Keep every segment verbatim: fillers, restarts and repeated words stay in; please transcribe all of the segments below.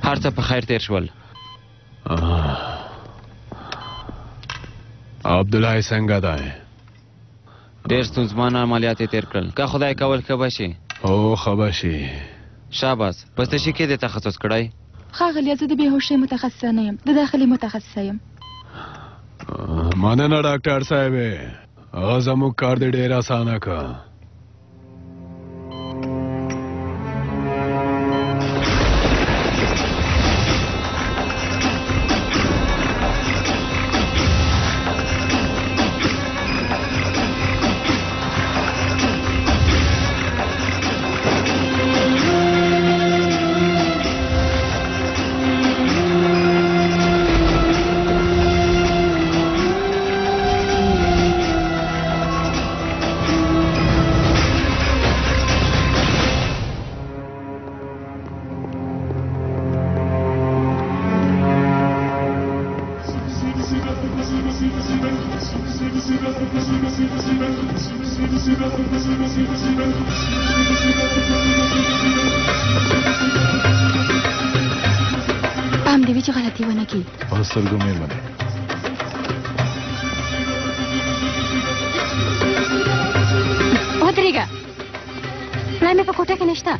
هر څه په خیر تیر شول. عبدالله څنګه دی؟ ډېر ستونزمن عملیات یې تیر کړل. که خدای کول ښه به شي. او ښه به شي. شاباس. په څه شي کې دې تخصص کړی؟ ښاغلیه زه د بېهوشۍ متخصصه نه یم، د داخلي متخصصه یم. مننه ډاکټر صاحب، هغه زموږ کار دې ډېر اسانه کړ. پام دې وي چې غلطي ونه کړي. په سترګو مېرمنې. ودرېږه، پلار مې په کوټه کې نشته.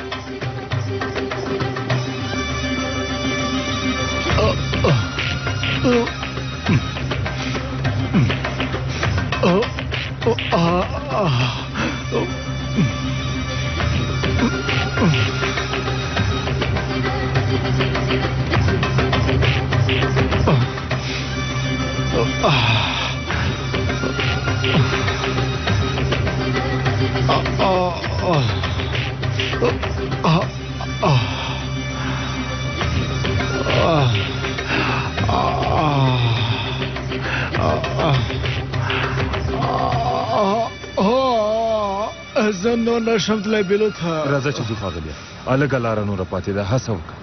زه نور نشم تللی بیلو ته. راځه چې ځو ښاغلیه، هلکه لاره نوره پاتې ده، هڅه وکړه.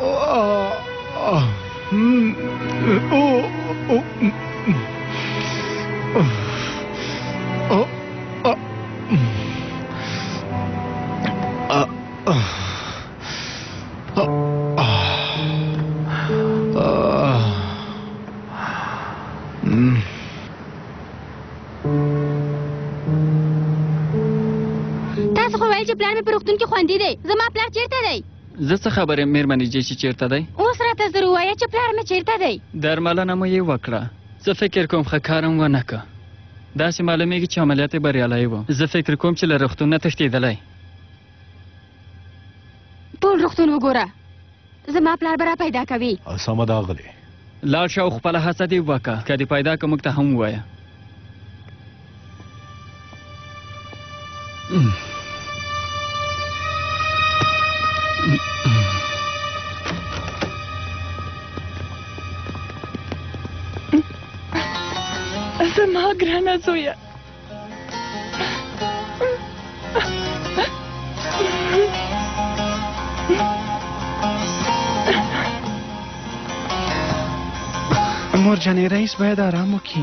پلان مې په روغتون کې خوندي دی. زما پلار چیرته دی؟ زه څه خبرې مېرمنې جې چې چیرته دی؟ اوس راته زر ووایه چې پلار مې چیرته دی. درملنه مو یې وکړه. زه فکر کوم ښه کار هم ونه کړه. داسې معلومیږي چې عملیات یې بریالی و. زه فکر کوم چې له روغتون نه تښتېدلی. ټول روغتون وګوره، زما پلار به را پیدا کوي. سمه ده اغلې. لاړ شه او خپله هڅه دې وکړه. که دې پیدا که موږ ته هم ووایه. زما ګرانه زویه، مور جانې رئیس باید آرام وکړي.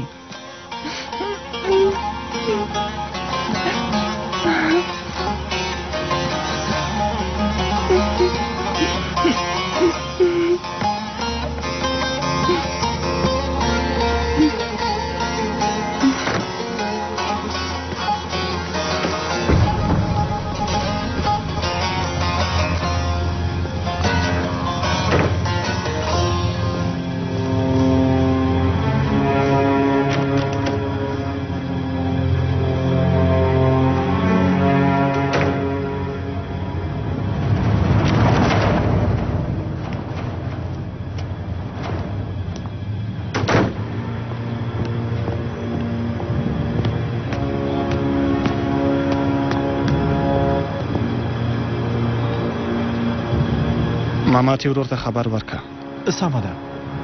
ماما تی ورور ته خبر ورکړه. سمه ده.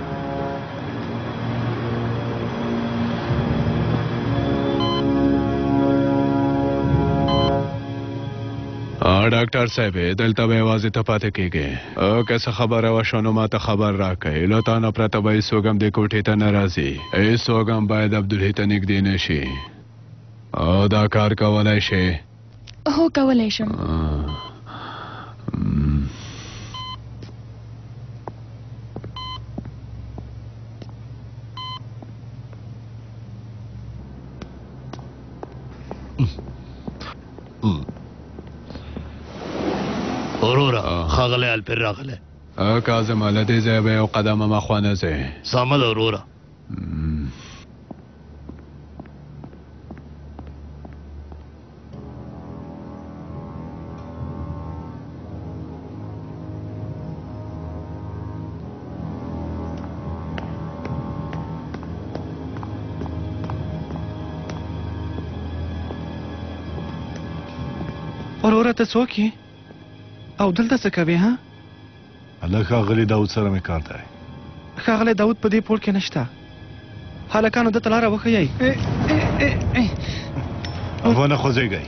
ډاکټر صاحب دلته به یوازې ته پاتې کېږې. که څه خبره وشوه نو ما ته خبر راکړئ. له تا نه پرته به هېڅوک هم دې کوټې ته نه راځي. هېڅوک هم باید عبدالحي ته نږدې نه شي. او دا کار کولی شې؟ هو کولی شم. اورورا خاغله الپر راغله ا کاظم له دې ځای به یو قدمه مخوا نه ځې سمه ده اورورا وروره ته څوک یې او دلته څه کوې ها هلک ښاغلي داود سره مې کار دی ښاغلی داود په دې پول کې نشته هلکانو دته لاره وښیئ ونه خوځېږئ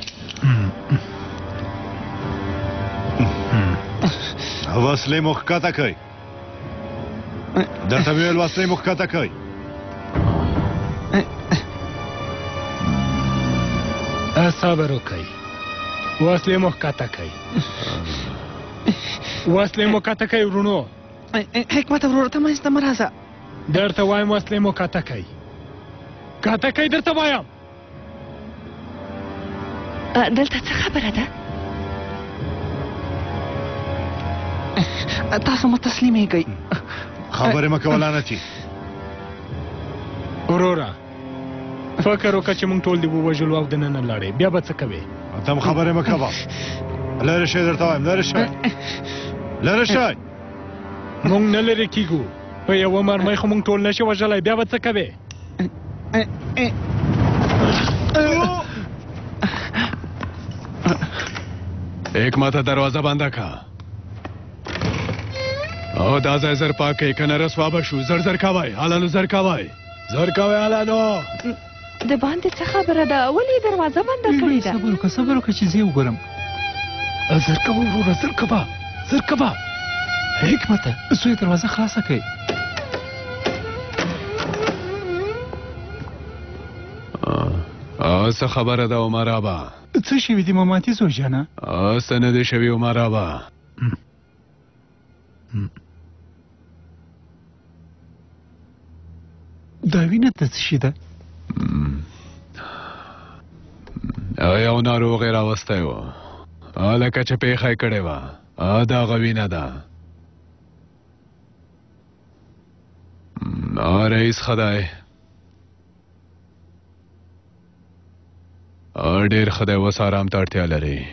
وسلې مو ښکته کړئ درته مې ویل وسلې مو ښکته کړئ صبر وکئ وسلې مو ښکته کړئ وسلې مو ښکته کړئ ورونو حکمت وروره ته منځ ته مه راځه درته وایم وسلې مو ښکته کړئ ښکته کړئ درته وایم دلته څه خبره ده تاسو مو تسلیمېږئ خبرې مه کوه لعنتي وروره فکر وکړه چې موږ ټول دې ووژلو او دننه لاړې بیا به څه کوې ته هم خبرې مه کوه لرې شئ درته وایم لرې شئ لرې شئ موږ نه لرې کېږو په یوه مرمۍ خو موږ ټول نشي وژلی بیا به څه کوې حکمت دروازه بنده که او دا ځای زر پاک کړئ که نه رسوا به شو زر زر کوئ هلانو زر کوئ زر کوئ هلانو د باندې څه خبره ده ولې دروازه بنده کړې ده صبر وکړه صبر وکړه چې زه وګورم زر کوه وروره زر کوه زر کوه حکمته زوی دروازه خلاصه کړئ څه خبره ده عمر آبا څه شوي دي ماماتي زوی جانه څه نه دي شوي عمر آبا دا وینه ته څه شي ده یو ناروغ یې راوستی و لکه چې پېښه یې کړې وه دغه وینه ده رئیس ښه دی ډېر ښه دی اوس ارام ته اړتیا لري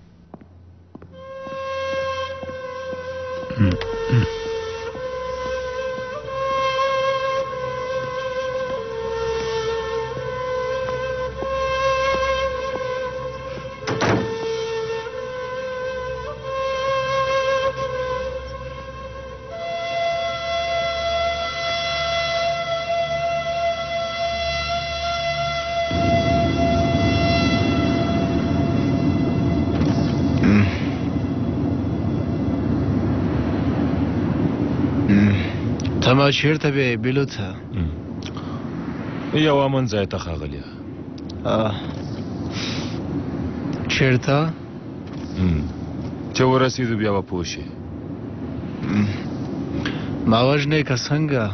ما چیرته به بیلو ته یو امن ځای ته ښاغلیه چیرته چې ورسېدو بیا به پوه شې ما وژنې که څنګه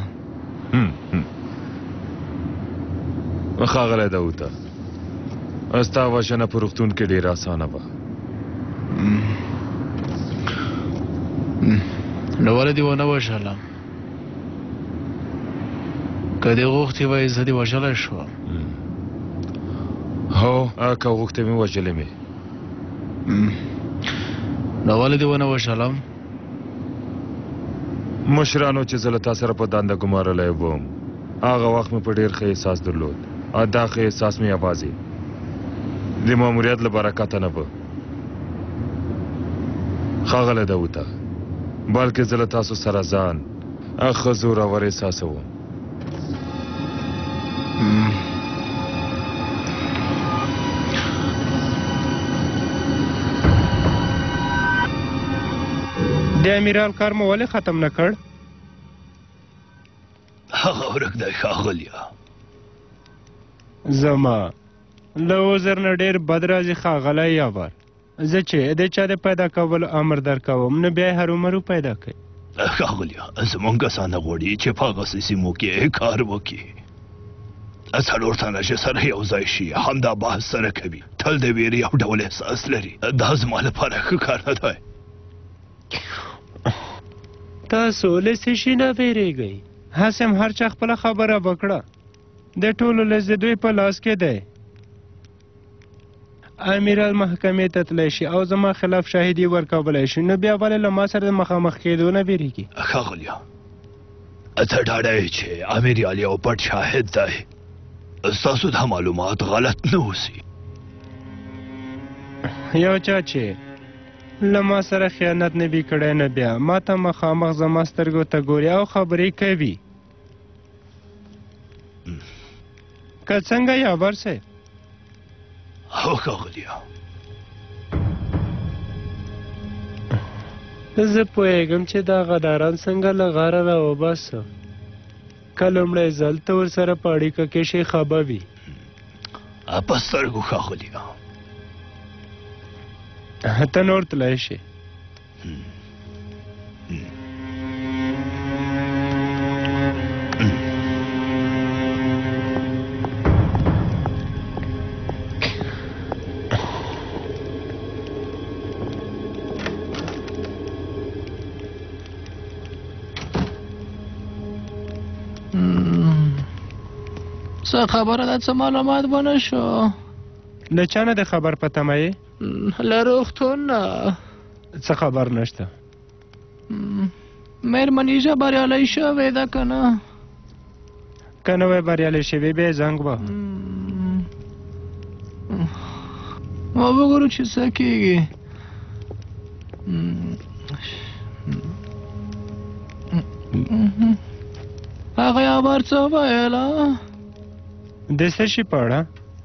ښاغلی داوده ستا وژنه په روغتون کې ډېره اسانه وه نو ولې دې ونه وژلم که دې غوښتې وای زه دې وژلی شوم هو که غوښتې مې وژلې مې نو ولې دې ونه وژلم مشرانو چې زه له تا سره په دنده ګمارلی وم هغه وخت مې په ډېر ښه احساس درلود او دا ښه احساس مې یوازې د ماموریت له برکته نه به ښاغلی داوده بلکې زه له تاسو سره ځان ښه زورور احساسوم د امیرال کار مو ولې ختم نه کړ هغه ورک دی ښاغلیه زما له عذر نه ډېر بد راځي ښاغلی یاور زه چې د چا د پیدا کولو امر در کوم نو بیا یې هرومرو پیدا کوي ښاغلیه زموږ کسان غواړي چې په هغسې سیمو کې کار وکړي څلور تنه چې سره یو ځای شي همدا بحث سره کوي تل د ویرې یو ډول احساس لري دا زما لپاره ښه کار نه دی تاسو له څه شي نه ویریږئ هسې هم هر چا خپله خبره وکړه د ټولو لز د دوی په لاس کې دی امیرال محکمې ته تللی شي او زما خلاف شاهدي ورکولی شي نو بیا ولې له ما سره د مخامخ کېدو نه ویریږي ښاغلیه ته ډاډه یې چې امیرال یو پټ شاهد دی ستاسو دا معلومات غلط نه اوسي یو چا چې له ما سره خیانت نه وي کړی نه بیا ما ته مخامخ زما سترګو ته ګوري او خبرې کوي که څنګه یاور صاحب هو ښاغلیه زه پوهېږم چې دا غداران څنګه له غاره راوباسه که لومړی ځل ته ورسره په اړیکه کې شي ښه به وي په سترګو ښاغلیه ته نور تللی شي څه خبره ده څه معلومات به نه شو له چا نه د خبر په تمه یې له روغتون نه څه خبر نشته مېرمنیژه بریالی شوې ده که نه که نه وی بریالی شوې بیا یې زنګ به ما وګورو چې څه کېږي هغه یاور څه ویله د څه شي په اړه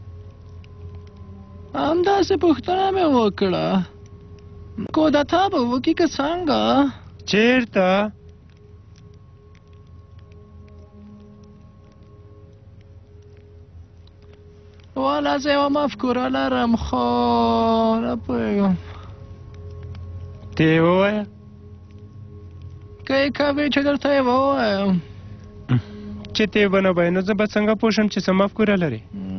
همداسې پوښتنه مې وکړه کودتا به وکړي که څنګه چېرته والا زه یوه مفکوره لرم خو نه پوهېږم ته یې ووایه که یې کوې چې درته یې ووایم چې ته یې ونه وایې نو زه به څنګه پوه شم چې څه مفکوره لرې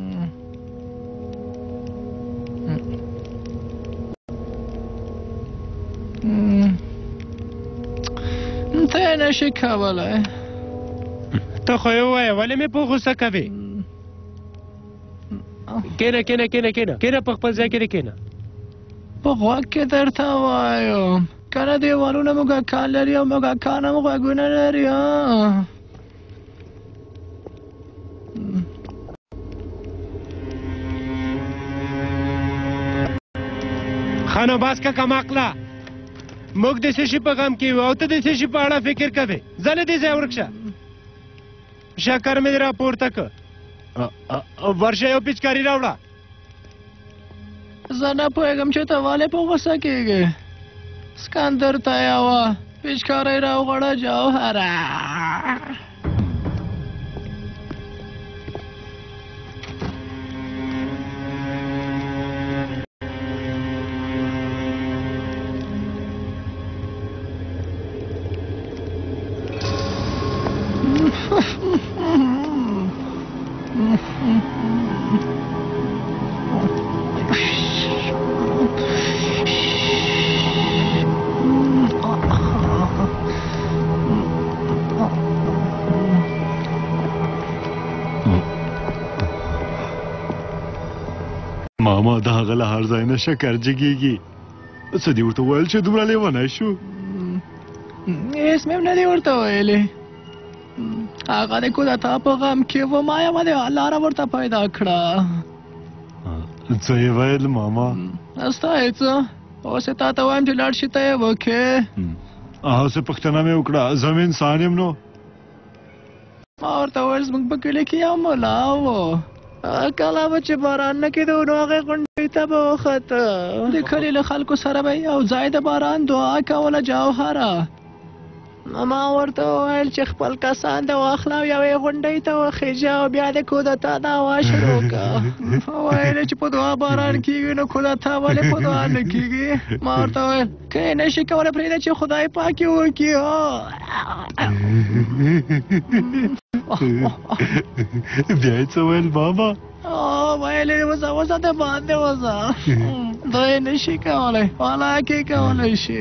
ته یې نشې کولی ته خو یې ووایه ولې مې په غوسه کوې کېنه کېنه کېنه کېنه کېنه په خپل ځای کې کېنه په غوږ کې درته وایم که نه دیوالونه موږکان لري او موږکان هم غوږونه لري ښه نو بس که کم عقله موږ د څه شي په غم کې یو او ته د څه شي په اړه فکر کوې ځه له دې ځایه ورک شه شکر مې دې راپورته که ورشه یو پیچکاري راوړه زه نه پوهېږم چې ته ولې په غوسه کېږې سکندر ته یوه پیچکارۍ راوغواړه جوهره ماما د هغه له هر ځای نه شکر جګېږي څه دې ورته وویل چې دومره لیونی شو هېڅ مې نه دي ورته ویلې هغه د کودتا په غم کې و ما یوه د لاره ورته پیدا کړه څه یې ویل ماما ستا یې څه اوس یې تا ته وایم چې لاړ شي ته یې وکړې هسې پوښتنه مې وکړه زه مې انسان یم نو ما ورته وویل زموږ په کلي کې یو ملا و کله به چې باران نه کېده نو هغې غونډۍ ته به وخته د کلي له خلکو سره به یو ځای د باران دعا کوله جوهره ما ورته وویل چې خپل کسان د واخله او یوې غونډۍ ته وخیژه او بیا د کودتا دعوا شروع کړه. ویل چې په دعا باران کېږي نو کودتا ولې په دعا نه کېږي؟ ما ورته وویل که یې نه شي کولی پرېږده چې خدای پاک یې وکړي. بیا یې څه ویل بابا؟ ویل یې وځه وځه د باندې وځه، دا یې نه شي کولی، حالانکې کولی شي.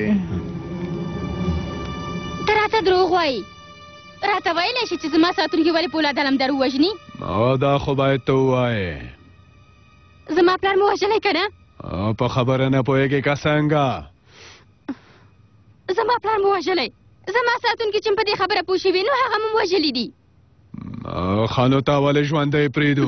ته راته دروغ وایي، راته ویلی شي چې زما ساتونکي ولې پولاد علمدار ووژني؟ او دا خو باید ته ووایې. زما پلار مو وژلی که نه؟ په خبره نه پوهېږې که څنګه؟ زما پلار مو وژلی، زما ساتونکي چې په دې خبره پوه شوي نو هغه مو وژلي دي. ښه نو تا ولې ژوندی پرېږدو؟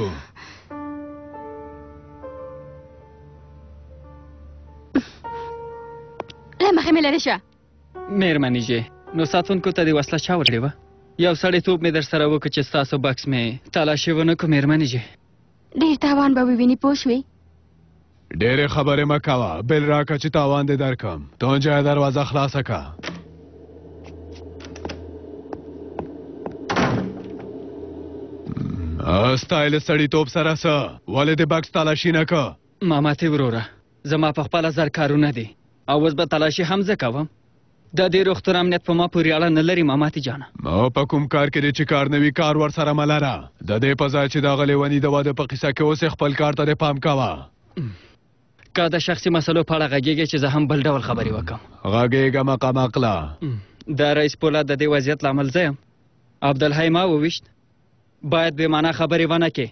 له مخې مې لرې شه. مېرمنې جې، نو ساتونکو ته دې وسله چا ورکړې وه؟ یو سړیتوب مې در سره وکړ چې ستاسو بکس مې تالاشي ونه کړو. مېرمنې جې ډېر تاوان به وویني پوه شوې؟ ډېرې خبرې مه کوه، بل راکړه چې تاوان دې درکړم. تونجه یې دروازه خلاصه کړه. ستا یې له سړیتوب سره څه؟ ولې دې بکس تالاشي نه کړه؟ ماما تې وروره، زما په خپله زر کارونه دي او اوس به تلاشي هم زه کوم. د دې روغتون امنیت په ما پورې اړه نه لري ماماتې جانه. او په کوم کار کې دی چې کار نه وي کار ورسره مه لره. د دې په ځای چې دغه لیوني د واده په قصه کې اوس خپل کار ته دې پام کوه. که د شخصي مسلو په اړه غږېږې چې زه هم بل ډول خبرې وکړم. غږېږه مقام عقله. د رئیس پولاد د دې وضعیت لامل زه یم. عبدالحی ما وویشت، باید بې معنا خبرې ونه کې.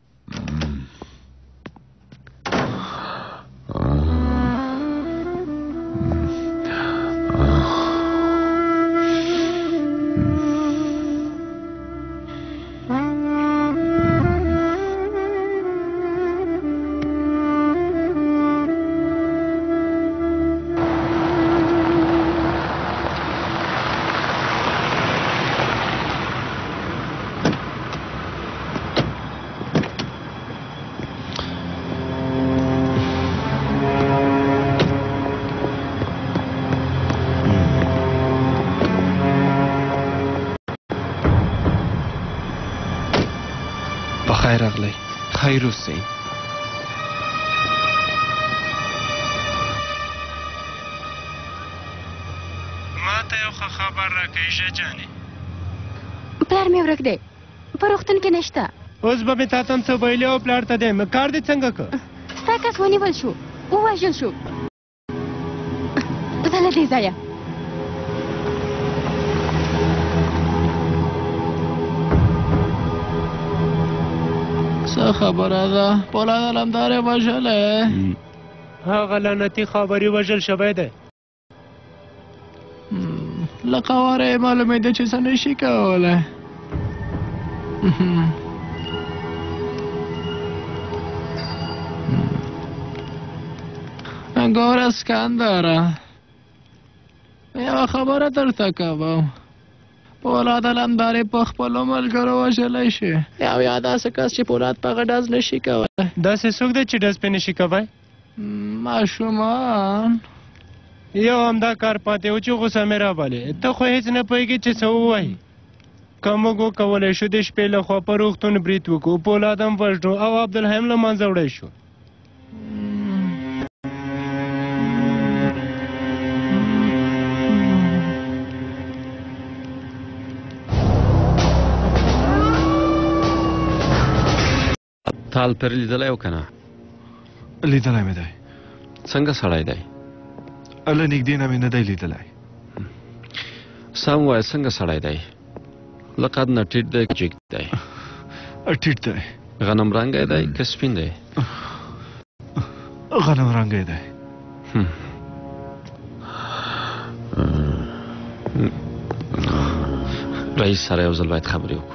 خیر اغلی، خیر اوسئ. ما ته یو ښه خبر راکړئ شه جانې. پلار مې ورک دی، په روغتون کې نشته. اوس به مې تا ته هم څه ویلي او پلار ته دی. کار دې څنګه که؟ ستا کس ونیول شو، ووژل شو. ځه له دې ځایه. څه خبره ده؟ پولاد علمدار یې وژلی؟ هغه لعنتي خبري وژل شوی دی. له قواره یې معلومېده چې څه نشي کولی. ګوره اسکندره، یوه خبره درته کوم. پولاد علمدار یې په خپلو ملګرو وژلی شي. یو یا داسې کس چې پولاد په هغه ډز نشي کولی. داسې څوک دی چې ډز پې نشي کوی؟ ماشومان. یو همدا کار پاتې و چې غوسه مې رابالې. ته خو هېڅ نه پوهېږې چې څه ووایي. که موږ وکولی شو د شپې له خوا په روغتون برید وکړو، پولاد هم وژنو او عبدالحی هم له منځه وړی شو. تال پر لیدلی و که نه؟ لیدلی مې دی. څنګه سړی دی؟ له نږدې نه مې نه دی لیدلی. سم وایه، څنګه سړی دی؟ له قد نه ټیټ دی که جګ دی؟ ټیټ دی. غنم رنګی دی که سپین دی؟ غنم رنګی دی. رئیس سره یو ځل باید خبرې وکړو.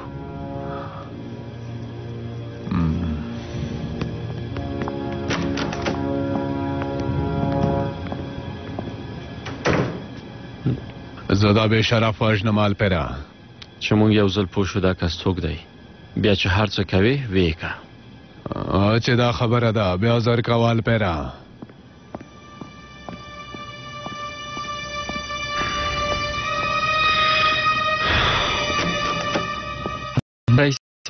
زه دا بې شرف وژنم الپیره. چې مونږ یو ځل پوه شو دا کس څوک دی، بیا چې هر څه کوې ویې که. چې دا خبره ده بیا زر کوه الپیره.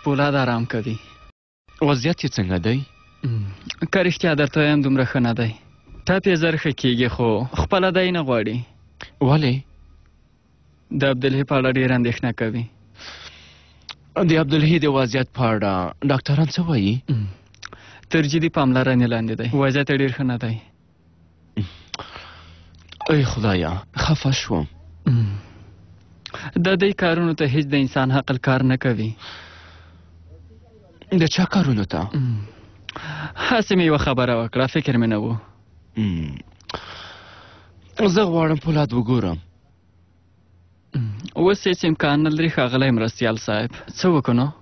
پولاد آرام کوي. وضعیت یې څنګه دی؟ که رښتیا درته وایم دومره ښه نه دی. ټپ یې زر ښه کېږي خو خپله دی نه غواړي. ولې؟ د عبدالحی په اړه ډېره اندېښنه کوي. د عبدالحی د وضعیت په اړه ډاکټران څه وایي؟ تر جدي پاملرنې لاندې دی. وضعیت یې ډېر ښه نه دی. ای خدایا خفه شوم. د دې کارونو ته هیڅ د انسان عقل کار نه کوي. د چا کارونو ته؟ هسې مې یوه خبره وکړه، فکر مې نه و. زه غواړم پولاد وګورم. اوس هېڅ امکان نه لري ښاغلی مرستیال صاحب. څه وکړو نو؟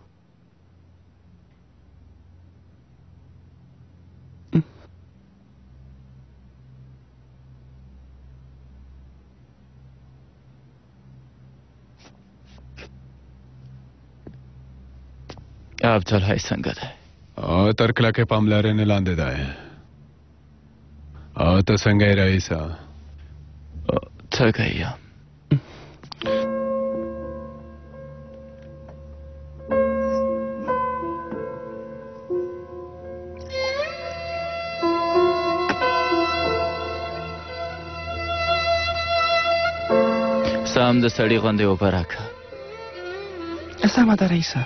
عبدالحی څنګه دی؟ او تر کلکې پاملرنې لاندې دی. او ته څنګه یې رئیسه؟ څنګه یم. سم د سړي غوندې اوبه راکړه. سمه ده رئیسه.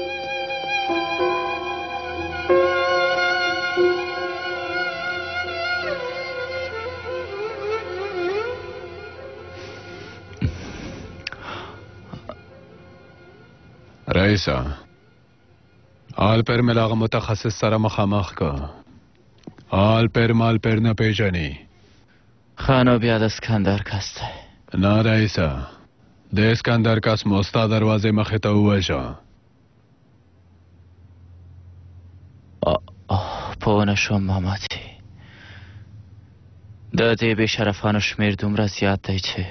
رئیسه آل پر ملاغه متخصص سره مخامخ که. آل پر مال پر نه پیژني. خانو بیا د اسکندر کس دی. نه رئیسه د اسکندر کس مو ستا دروازې مخې ته ووژه. پوه نه شوم ماماتي. د دې بې شرفانو شمېر دومره زیات دی چې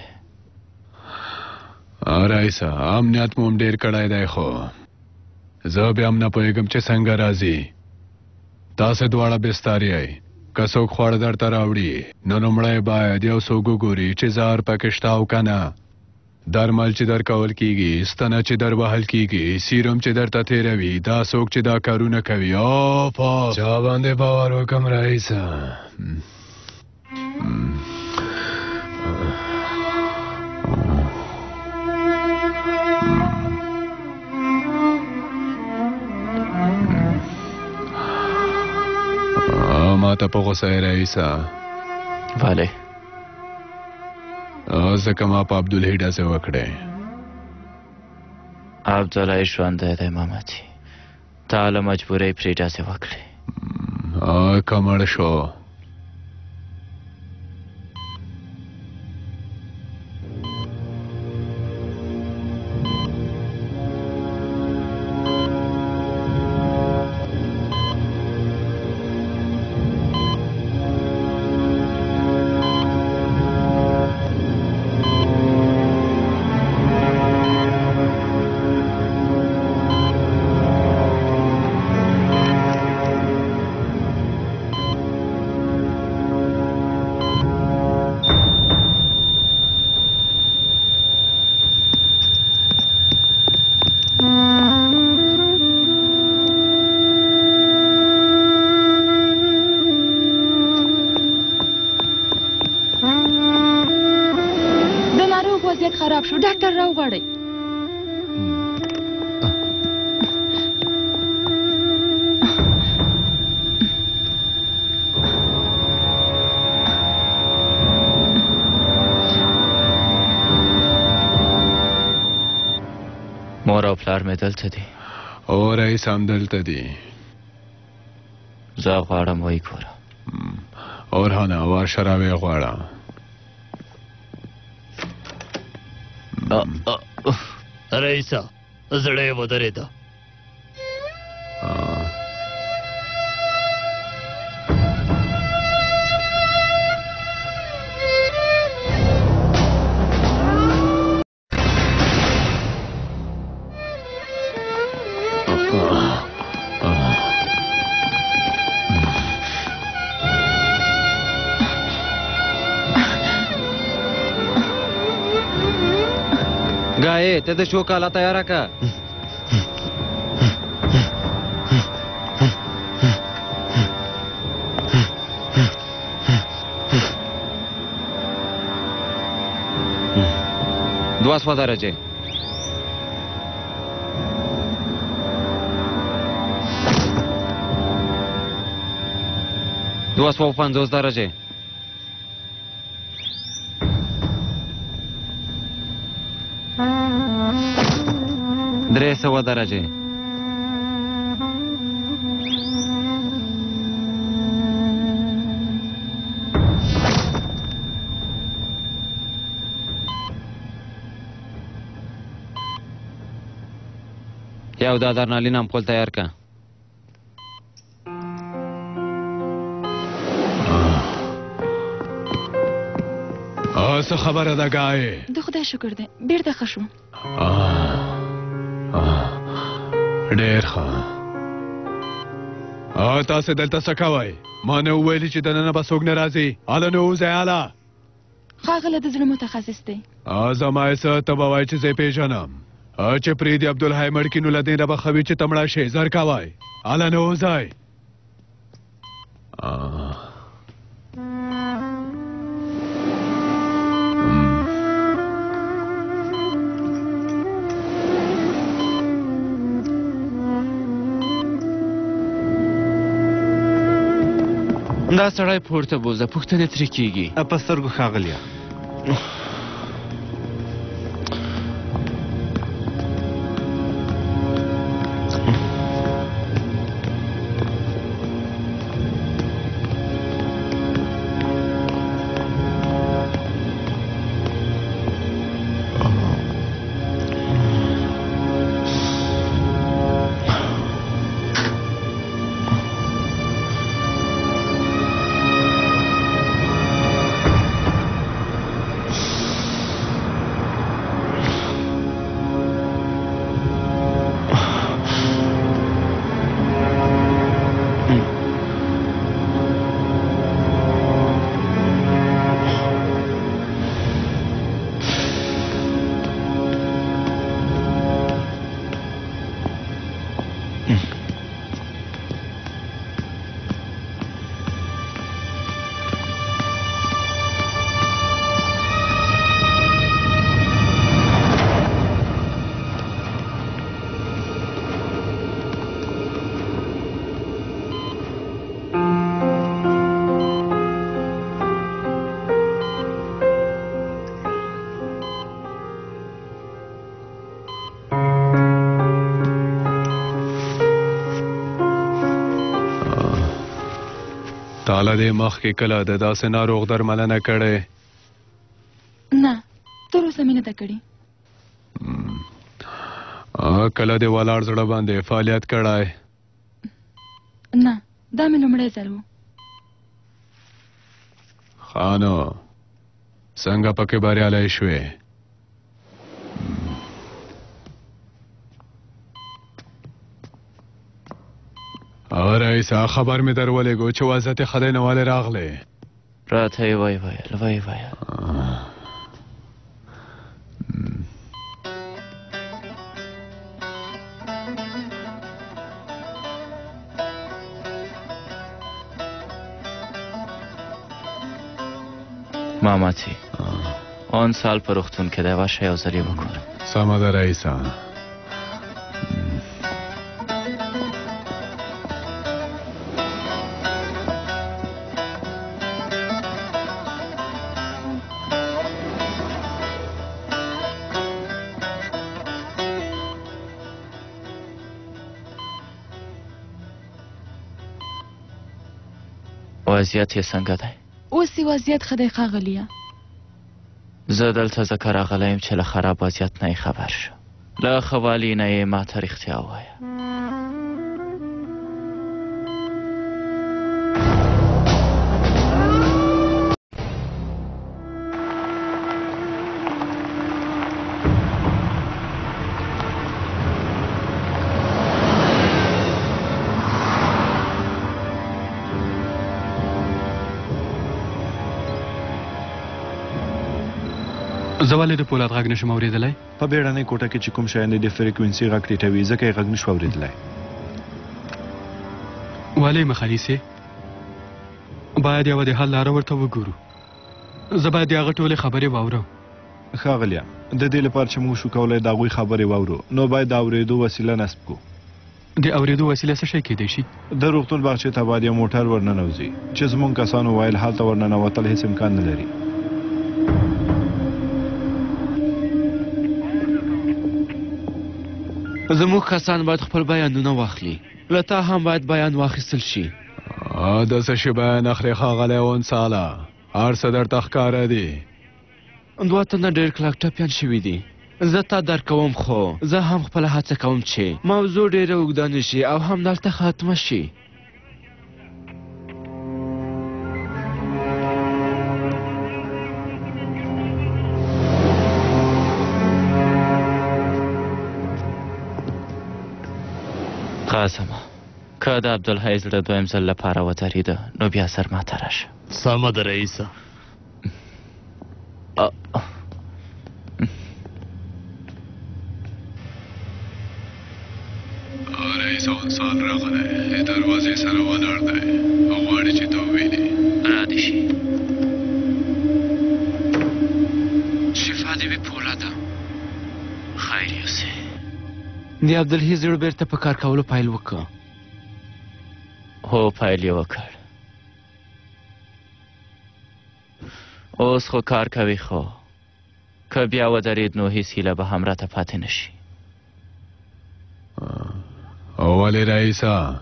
رئیسه امنیت مو هم ډېر کړی دی خو زه بیا هم نه پوهېږم چې څنګه راځي. تاسې دواړه بستار یئ. که څوک خواړه درته راوړي نو لومړی باید یو څوک وګوري چې زهر پکې شته او که نه. درمل چې درکول کېږي، ستنه چې در وهل کېږي، سیروم چې درته تېروي، دا څوک چې دا کارونه کوي. او په چا باندې باور وکړم رئیسه؟ ما ته په غوسه یې رئیسه؟ ولې؟ ځکه ما په عبدالحی ډزې وکړې. عبدالحی ژوندی دی ماماتي. تا له مجبورۍ پرې ډزې وکړې. که مړ شو خراب شو. ډاکټر راوغواړئ. مور او پلار مې دلته دي. او رئیس هم دلته دي. زه غواړم وایي ګورم. اورهانه ورشه راویې غواړه. رئیسه زړه یې ودرېده. गाये ते शो काला तयार का دوه سوه درجه دوه سوه و پنځوس درجه درې سوه درجه یو دا درنالین امپول تیار که څه خبره ده ګای؟ د خدای شکر دی بیرته ښه شوم. ډېر ښه. تاسې دلته څه کوئ؟ ما نه وویلي چې دننه به څوک نه راځي. هله نو وځئ هله. ښاغله د زړه متخصص دی. زما یې څه ته به وایي چې زه یې پېژنم. چې پرېږدي عبدالحی مړ کړي نو له دې نه به ښه وي چې ته مړه شې. زر کوئ. هله نو وځئ. دا سړی پورته بوزه پوښتنې ترې کېږي. په سترګو ښاغلیه تاله دې مخکې کله د داسې ناروغ درملنه کړې؟ نه تر اوسه مې نه ده کړې. کله دې ولاړ زړه باندې فعالیت کړی؟ نه دا مې لومړی ځل و. ښه نو څنګه پکې بریالی شوې؟ رئیسه خبر مې در ولېږو چې وضعیت ښه دی نو ولې راغلی؟ راته یې ویې ویل ویې ویل ماماتی آن سال په روغتون کې دی باشه یو ځل یې وګورم. سمه ده رئیسه. وضعیت یې څنګه دی؟ اوس یې وضعیت ښه دی ښاغلیه. زه دلته ځکه راغلی یم چې له خراب وضعیت نه یې خبر شو. له ښه والي نه یې ما ته رښتیا ووایه. زه ولې د پولاد غږ نشم اورېدلی؟ په بیړنۍ کوټه کې چې کوم شیان د فریکونسي غږ ټیټوي ځکه یې غږ نشو اورېدلی. ولې مخالیسې؟ باید یوه د حل لاره ورته وګورو. زه باید د هغه ټولې خبرې واورم. ښاغلیه د دې لپاره چې موږ شو کولی د هغوی خبرې واورو نو باید د اورېدو وسیله نصب کړو. د اورېدو وسیله څه شی کیدای شي؟ د روغتون باغچې ته باید یو موټر ورننوځي چې زموږ کسانو ویل هلته ورننوتل هېڅ امکان نه لري. زموږ کسان باید خپل بیانونه واخلي. له تا هم باید بیان واخیستل شي. د څه شي بیان اخلي ښاغلی اونساله؟ هر څه درته ښکاره دي. دوه تنه ډېر کلک ټپیان شوي دي. زه تا درک کوم خو زه هم خپله هڅه کوم چې موضوع ډېره اوږده نه شي او همدلته ختمه شي. قاسمه که د عبدالحی زړه دویم ځل لپاره ودرېده نو بیا سر ماته راشه. سمه ده رئیسه. رئیس انسان راغلی د دروازې سره ولاړ دی غواړي چې ته وویني. رادې شي. شفا دې وي پولاده. خیر یوسې. د عبدالحی زړه بیرته په کار کولو پیل وکړه. هو پیل یې وکړ. اوس خو کار کوي خو که بیا ودرېد نو هیڅ هیله به هم راته پاتې نه شي. ولې رئیسه؟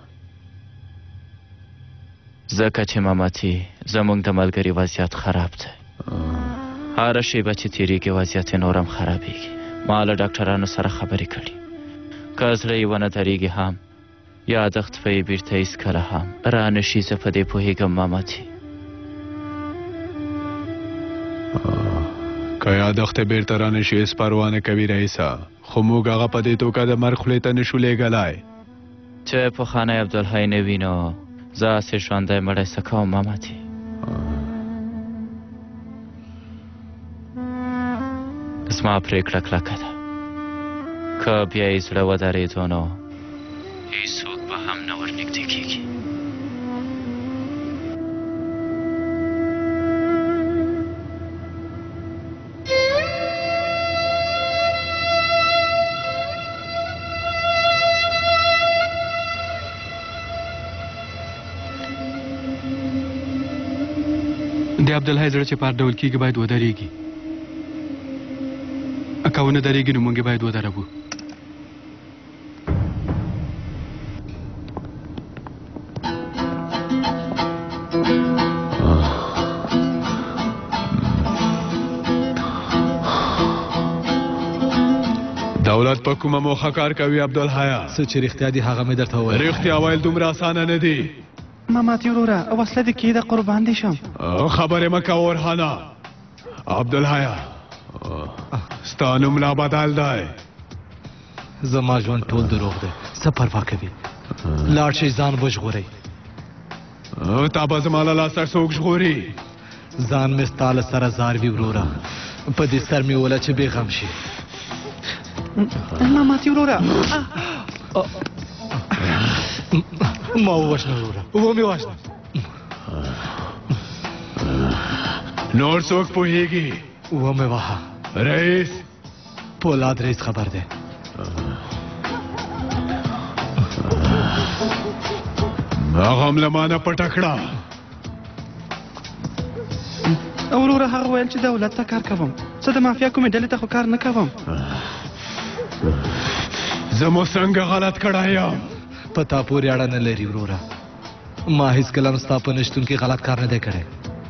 ځکه چې مامتي زموږ د ملګري وضعیت خراب دی. هره شیبه چې تېرېږي وضعیت یې نور هم خرابېږي. ما له ډاکټرانو سره خبرې کړي. که زړه یې ونه درېږي هم یادښت به یې بېرته هېڅکله هم را نه شي. زه په دې پوهېږم مامتي. که یادښت یې بېرته را نه شي هېڅ پروا نه کوي رئیسه. خو موږ هغه په دې توګه د مرګ خولې ته نه شو لېږلی. چې پخوانی عبدالحی نه وي نو زه هسې ژوندی مړی څه کوم مامتي. زما پرېکړه کلکه ده. که بیا یې زړه ودرېدو نو هېڅوک به هم نه ورنږدې کېږي. د عبدالحی زړه چې په هر ډول کېږي باید ودرېږي. که ونه درېږي نو موږ یې باید ودروو. دولت په کومه موخه کار کوي عبدالحیا؟ څه چې رښتیا دي هغه مې درته وویل. رښتیا ویل دومره اسانه نه دي. ماماتي وروره وسله دې کېده قربان دې شم. خبرې مه کوه ورحانه. عبدالحیا ستا نوم لا بدل دی. زما ژوند ټول دروغ دی. څه پروا کوي؟ لاړ شئ ځان وژغورئ. تا به زما له لاسه څوک ژغوري؟ ځان مې ستا له سره زاروي وروره. په دې سر مې وله چې بېغم شي. ماماتي وروره ما ووژنه وروره ومې وژنه. نور څوک پوهېږي؟ ومې وهه. رئیس پولاد رئیس خبر دی. هغه هم له مانه پټه کړه. وروره هغه ویل چې دولت ته کار کوم. زه د مافیا کومې ډلې ته خو کار نه کوم. زه مو څنګه غلط کړی یم؟ په تا پورې اړه نه لري وروره. ما هېڅکله هم ستا په نشتون کې غلط کار نه دی کړی.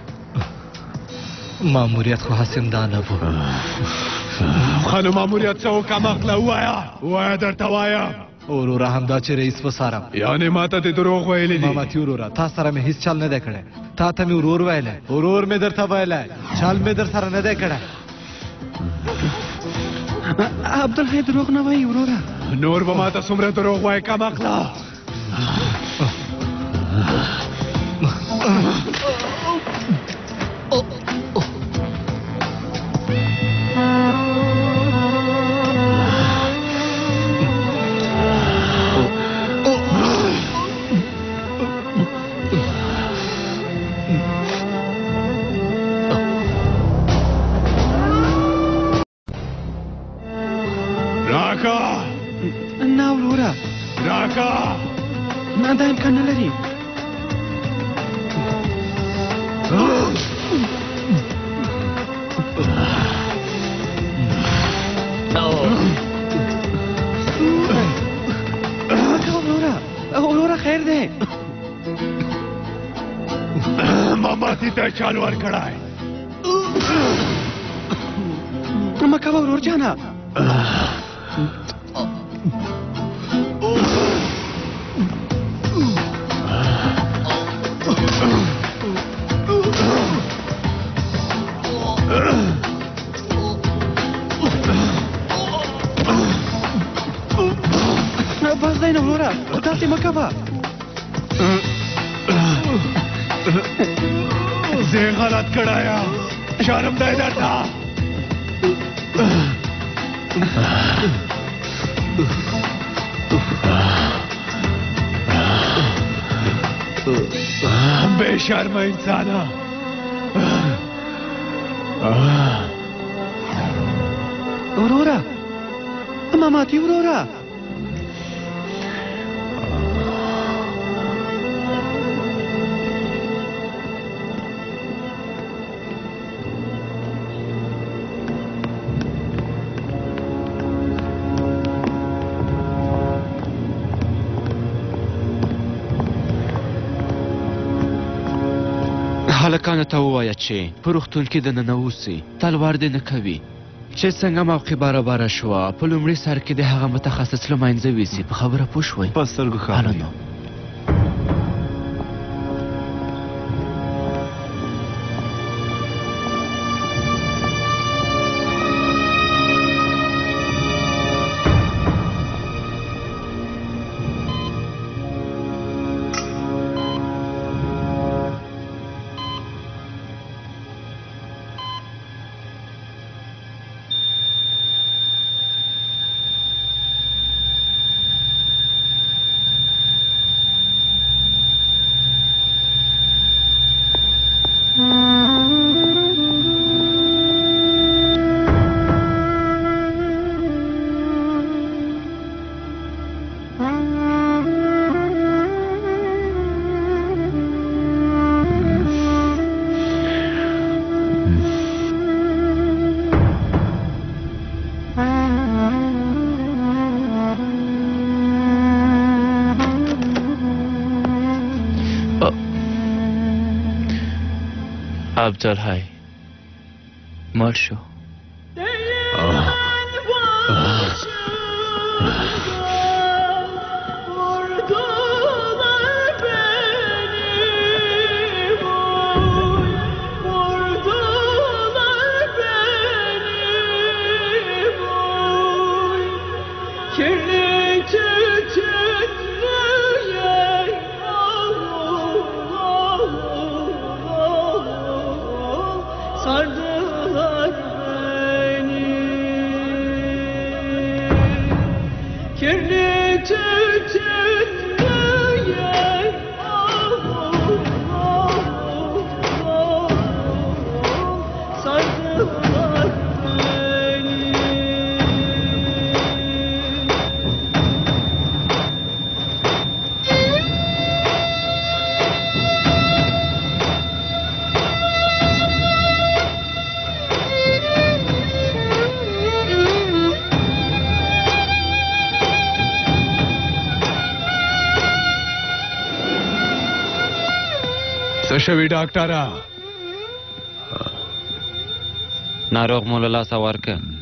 ماموریت خو هسې دا نه و. ښه نو ماموریت څه و کمقله ووایه ووایه درته وایم. وروره همدا چې رئیس وسارم. یعنې ما ته دې دروغ ویلي دي؟ مامتي وروره تا سره مې هېڅ چل نه دی کړی. تا ته مې ورور ویلی. ورور مې درته ویلی. چل مې در سره نه دی کړی. عبدالحی دروغ نه وایي وروره. نور به ما ته څومره دروغ وایي کمقله. راکا نه دا امکان نه لري اورورا اورورا خیر دی ماماتی ته چال ورکړای مکه ورور جانا بس دی نه ورورا داسې مه کوه زه غلط کړایا شرم دی درته بے شرم انسانا ورورا ماماتی ورورا هلکانو ته ووایه چې په روغتون کې دننه اوسي تلوار دې نه کوي چې څنګه موقع برابره شوه په لومړي سر کې د هغه متخصص له منځه ویسي په خبره پوه شوئ په سترګو ښه عبدالحی مړ شو شوی ډاکټره ناروغ مو له لاسه ورکه